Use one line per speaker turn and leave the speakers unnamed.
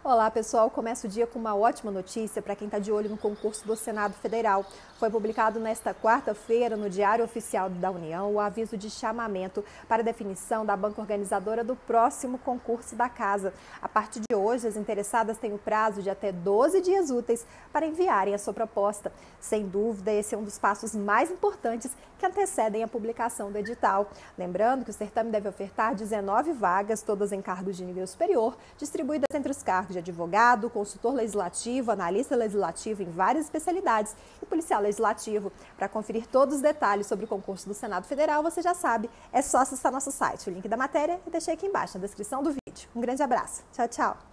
Olá, pessoal. Começa o dia com uma ótima notícia para quem está de olho no concurso do Senado Federal. Foi publicado nesta quarta-feira no Diário Oficial da União o aviso de chamamento para a definição da banca organizadora do próximo concurso da Casa. A partir de hoje, as interessadas têm o prazo de até 12 dias úteis para enviarem a sua proposta. Sem dúvida, esse é um dos passos mais importantes que antecedem a publicação do edital. Lembrando que o certame deve ofertar 19 vagas, todas em cargos de nível superior, distribuídas entre os cargos de advogado, consultor legislativo, analista legislativo em várias especialidades e policial legislativo. Para conferir todos os detalhes sobre o concurso do Senado Federal, você já sabe, é só acessar nosso site. O link da matéria eu deixei aqui embaixo na descrição do vídeo. Um grande abraço. Tchau, tchau.